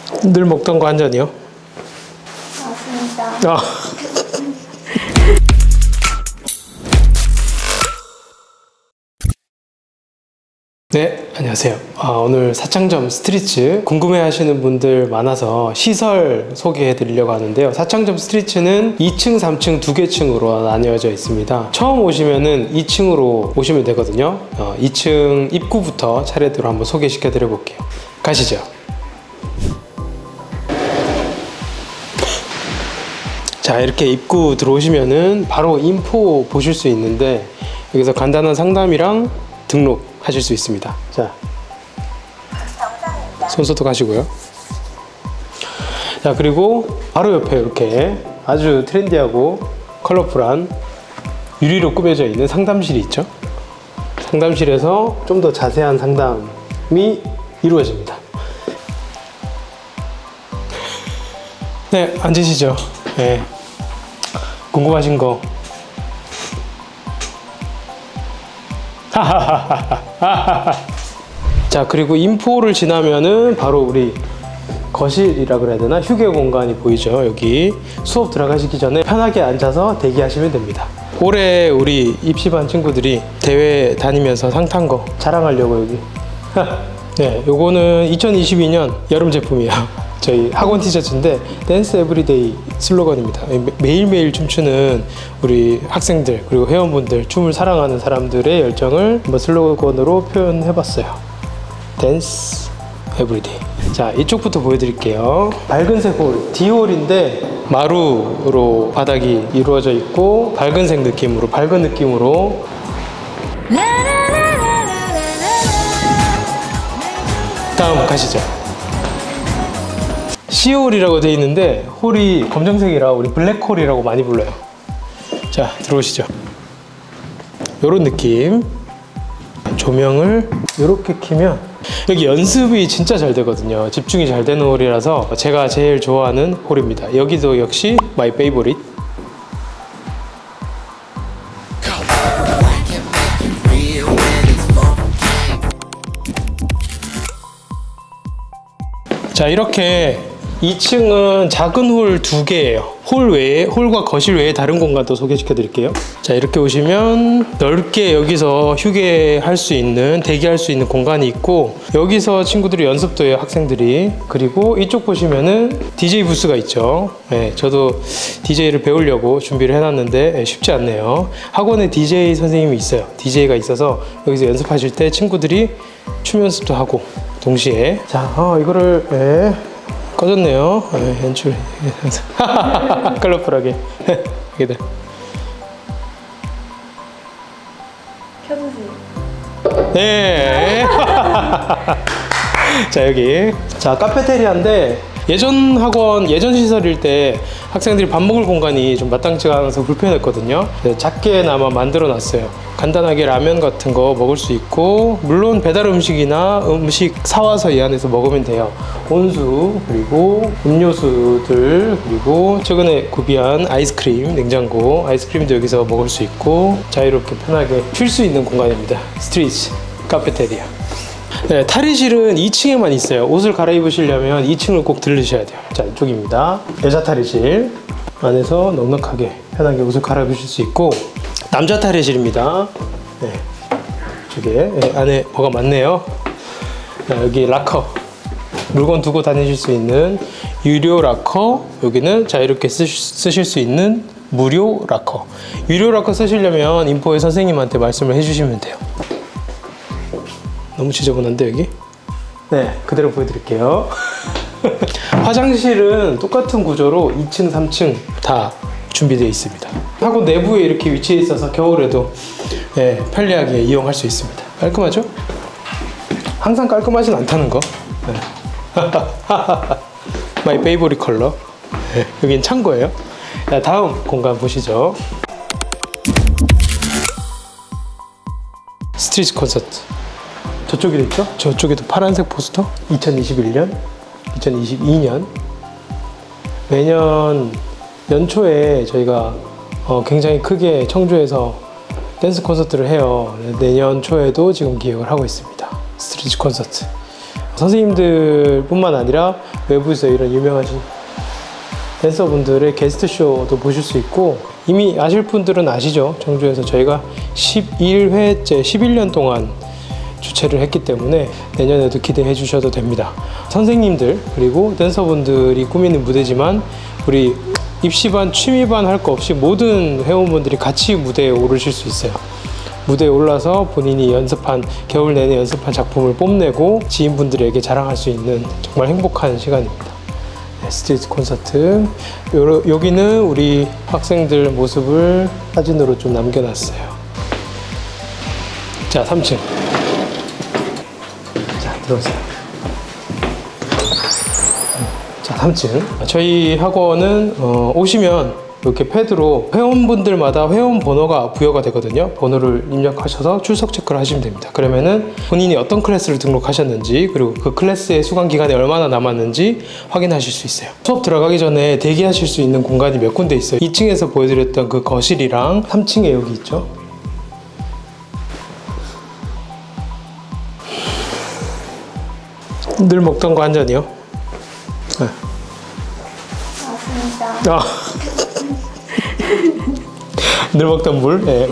늘 먹던 거 한 잔이요? 맞습니다. 아. 네, 안녕하세요. 오늘 사창점 스트리츠 궁금해하시는 분들 많아서 시설 소개해 드리려고 하는데요. 사창점 스트리츠는 2층, 3층 두 개 층으로 나뉘어져 있습니다. 처음 오시면은 2층으로 오시면 되거든요. 2층 입구부터 차례대로 한번 소개시켜 드려 볼게요. 가시죠. 자, 이렇게 입구 들어오시면은 바로 인포 보실 수 있는데, 여기서 간단한 상담이랑 등록 하실 수 있습니다. 자, 손소독 하시고요. 자, 그리고 바로 옆에 이렇게 아주 트렌디하고 컬러풀한 유리로 꾸며져 있는 상담실이 있죠. 상담실에서 좀 더 자세한 상담이 이루어집니다. 네, 앉으시죠. 네, 궁금하신 거. 자, 그리고 인포를 지나면은 바로 우리 거실이라 그래야 되나? 휴게 공간이 보이죠. 여기 수업 들어가시기 전에 편하게 앉아서 대기하시면 됩니다. 올해 우리 입시반 친구들이 대회 다니면서 상 탄 거 자랑하려고 여기. 네, 요거는 2022년 여름 제품이에요. 저희 학원 티셔츠인데 댄스 에브리데이 슬로건입니다. 매일매일 춤추는 우리 학생들 그리고 회원분들, 춤을 사랑하는 사람들의 열정을 한번 슬로건으로 표현해봤어요. 댄스 에브리데이. 자, 이쪽부터 보여드릴게요. 밝은색 홀, D홀인데 마루로 바닥이 이루어져 있고 밝은색 느낌으로, 밝은 느낌으로. 다음 가시죠. C홀이라고 되어 있는데 홀이 검정색이라 우리 블랙홀이라고 많이 불러요. 자, 들어오시죠. 요런 느낌. 조명을 이렇게 켜면 여기 연습이 진짜 잘 되거든요. 집중이 잘 되는 홀이라서 제가 제일 좋아하는 홀입니다. 여기도 역시 마이 페이보릿. 자, 이렇게 2층은 작은 홀 2개예요. 홀 외에, 홀과 거실 외에 다른 공간도 소개시켜 드릴게요. 자, 이렇게 오시면 넓게 여기서 휴게할 수 있는, 대기할 수 있는 공간이 있고, 여기서 친구들이 연습도 해요, 학생들이. 그리고 이쪽 보시면은 DJ 부스가 있죠. 네, 저도 DJ를 배우려고 준비를 해놨는데 쉽지 않네요. 학원에 DJ 선생님이 있어요. DJ가 있어서 여기서 연습하실 때 친구들이 춤 연습도 하고 동시에. 자, 이거를 꺼졌네요. 연출. 컬러풀하게. 여기들. 켜주세요. 네. 자, 여기. 자, 카페테리아인데 예전 학원, 예전 시설일 때 학생들이 밥 먹을 공간이 좀 마땅치가 않아서 불편했거든요. 작게나마 만들어 놨어요. 간단하게 라면 같은 거 먹을 수 있고, 물론 배달 음식이나 음식 사와서 이 안에서 먹으면 돼요. 온수, 그리고 음료수들, 그리고 최근에 구비한 아이스크림, 냉장고 아이스크림도 여기서 먹을 수 있고, 자유롭게 편하게 쉴 수 있는 공간입니다. 스트리트 카페테리아. 네, 탈의실은 2층에만 있어요. 옷을 갈아입으시려면 2층을 꼭 들르셔야 돼요. 자, 이쪽입니다. 여자 탈의실. 안에서 넉넉하게 편하게 옷을 갈아입으실 수 있고, 남자 탈의실입니다. 네, 이쪽에 안에 뭐가 많네요. 자, 여기 락커, 물건 두고 다니실 수 있는 유료 락커. 여기는 자유롭게 쓰실 수 있는 무료 락커. 유료 락커 쓰시려면 인포의 선생님한테 말씀을 해주시면 돼요. 너무 지저분한데 여기? 네, 그대로 보여드릴게요. 화장실은 똑같은 구조로 2층, 3층 다 준비되어 있습니다. 학원 내부에 이렇게 위치해 있어서 겨울에도 편리하게 이용할 수 있습니다. 깔끔하죠? 항상 깔끔하진 않다는 거. 마이 페이보릿 컬러. 여긴 창고예요. 자, 다음 공간 보시죠. 스트리트 콘서트. 저쪽에도 있죠? 저쪽에도 파란색 포스터. 2021년, 2022년. 매년 연초에 저희가 굉장히 크게 청주에서 댄스 콘서트를 해요. 내년 초에도 지금 기획을 하고 있습니다. 스트리트 콘서트. 선생님들뿐만 아니라 외부에서 이런 유명하신 댄서분들의 게스트쇼도 보실 수 있고, 이미 아실 분들은 아시죠? 청주에서 저희가 11회째 11년 동안 주최를 했기 때문에 내년에도 기대해 주셔도 됩니다. 선생님들 그리고 댄서분들이 꾸미는 무대지만 우리 입시반, 취미반 할 거 없이 모든 회원분들이 같이 무대에 오르실 수 있어요. 무대에 올라서 본인이 연습한, 겨울 내내 연습한 작품을 뽐내고 지인분들에게 자랑할 수 있는 정말 행복한 시간입니다. 네, 스트리트 콘서트. 여기는 우리 학생들 모습을 사진으로 좀 남겨놨어요. 자, 3층. 자, 들어오세요. 자, 3층. 저희 학원은 오시면 이렇게 패드로 회원분들마다 회원 번호가 부여가 되거든요. 번호를 입력하셔서 출석 체크를 하시면 됩니다. 그러면은 본인이 어떤 클래스를 등록하셨는지, 그리고 그 클래스의 수강 기간이 얼마나 남았는지 확인하실 수 있어요. 수업 들어가기 전에 대기하실 수 있는 공간이 몇 군데 있어요. 2층에서 보여드렸던 그 거실이랑 3층에 여기 있죠. 늘 먹던 거 한 잔이요? 네. 맞습니다. 아. 늘 먹던 물? 네,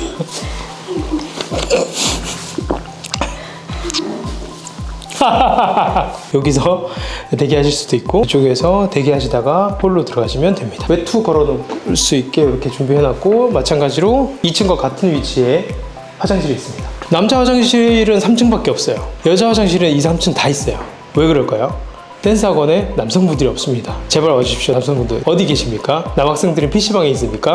여기서 대기하실 수도 있고, 이쪽에서 대기하시다가 홀로 들어가시면 됩니다. 외투 걸어 놓을 수 있게 이렇게 준비해 놨고, 마찬가지로 2층과 같은 위치에 화장실이 있습니다. 남자 화장실은 3층밖에 없어요. 여자 화장실은 2, 3층 다 있어요. 왜 그럴까요? 댄스 학원에 남성분들이 없습니다. 제발 와주십시오. 남성분들 어디 계십니까? 남학생들은 PC방에 있습니까?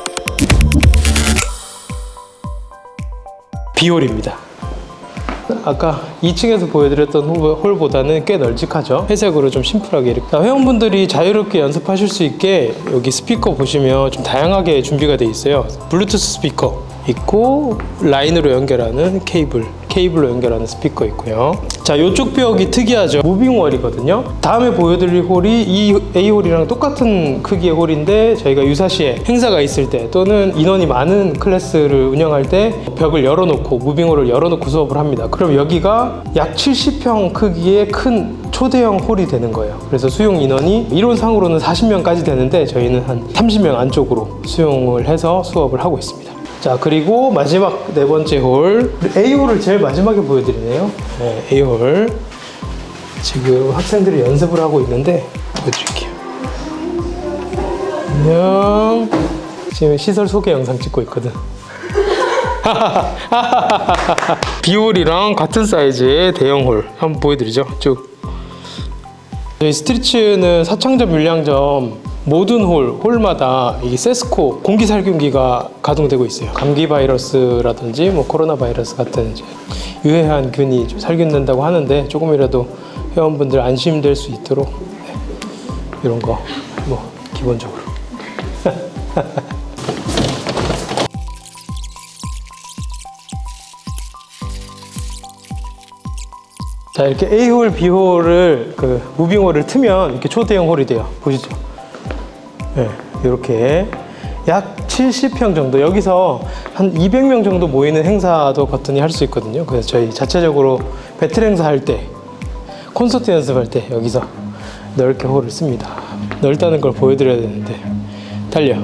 B홀입니다. 아까 2층에서 보여드렸던 홀보다는 꽤 널찍하죠. 회색으로 좀 심플하게 이렇게. 회원분들이 자유롭게 연습하실 수 있게 여기 스피커 보시면 좀 다양하게 준비가 되어 있어요. 블루투스 스피커 있고, 라인으로 연결하는 케이블로 연결하는 스피커 있고요. 자, 이쪽 벽이 특이하죠. 무빙월이거든요. 다음에 보여드릴 홀이 이 A홀이랑 똑같은 크기의 홀인데, 저희가 유사시에 행사가 있을 때 또는 인원이 많은 클래스를 운영할 때 벽을 열어놓고, 무빙홀을 열어놓고 수업을 합니다. 그럼 여기가 약 70평 크기의 큰 초대형 홀이 되는 거예요. 그래서 수용 인원이 이론상으로는 40명까지 되는데 저희는 한 30명 안쪽으로 수용을 해서 수업을 하고 있습니다. 자, 그리고 마지막 네 번째 홀, A홀을 제일 마지막에 보여드리네요. 네, A홀. 지금 학생들이 연습을 하고 있는데 보여드릴게요. 안녕. 지금 시설 소개 영상 찍고 있거든. B홀이랑 같은 사이즈의 대형 홀 한번 보여드리죠. 쭉. 저희 스트리츠는 사창점, 율량점 모든 홀마다 이 세스코 공기 살균기가 가동되고 있어요. 감기 바이러스라든지 뭐 코로나 바이러스 같은 이제 유해한 균이 좀 살균된다고 하는데, 조금이라도 회원분들 안심될 수 있도록 네, 이런 거 뭐 기본적으로. 자, 이렇게 A홀, B홀을 무빙홀을 트면 이렇게 초대형 홀이 돼요. 보시죠. 네, 이렇게 약 70평 정도, 여기서 한 200명 정도 모이는 행사도 거뜬히 할 수 있거든요. 그래서 저희 자체적으로 배틀 행사 할 때, 콘서트 연습할 때 여기서 넓게 홀을 씁니다. 넓다는 걸 보여드려야 되는데. 달려.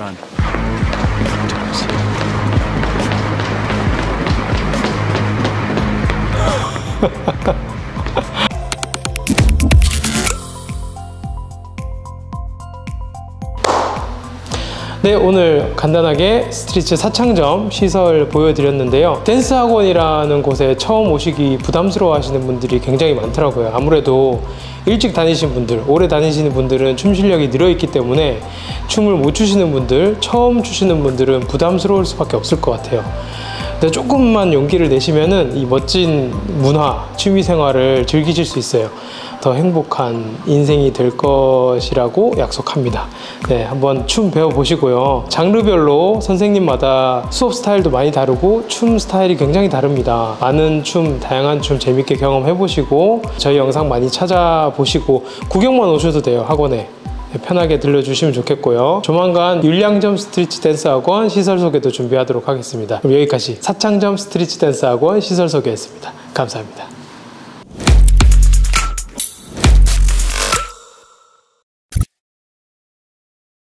네, 오늘 간단하게 스트리트 사창점 시설 보여드렸는데요. 댄스 학원이라는 곳에 처음 오시기 부담스러워 하시는 분들이 굉장히 많더라고요. 아무래도 일찍 다니신 분들, 오래 다니시는 분들은 춤 실력이 늘어있기 때문에 춤을 못 추시는 분들, 처음 추시는 분들은 부담스러울 수밖에 없을 것 같아요. 근데 조금만 용기를 내시면은 이 멋진 문화, 취미 생활을 즐기실 수 있어요. 더 행복한 인생이 될 것이라고 약속합니다. 네, 한번 춤 배워보시고요. 장르별로 선생님마다 수업 스타일도 많이 다르고 춤 스타일이 굉장히 다릅니다. 많은 춤, 다양한 춤 재밌게 경험해보시고 저희 영상 많이 찾아보시고 구경만 오셔도 돼요, 학원에. 편하게 들려주시면 좋겠고요. 조만간 율량점 스트리트 댄스 학원 시설 소개도 준비하도록 하겠습니다. 그럼 여기까지 사창점 스트리트 댄스 학원 시설 소개했습니다. 감사합니다.